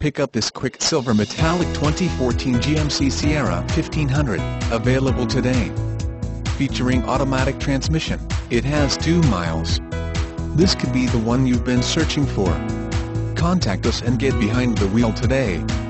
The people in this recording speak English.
Pick up this quick silver metallic 2014 GMC SIERRA 1500, available today. Featuring automatic transmission, it has 2 miles. This could be the one you've been searching for. Contact us and get behind the wheel today.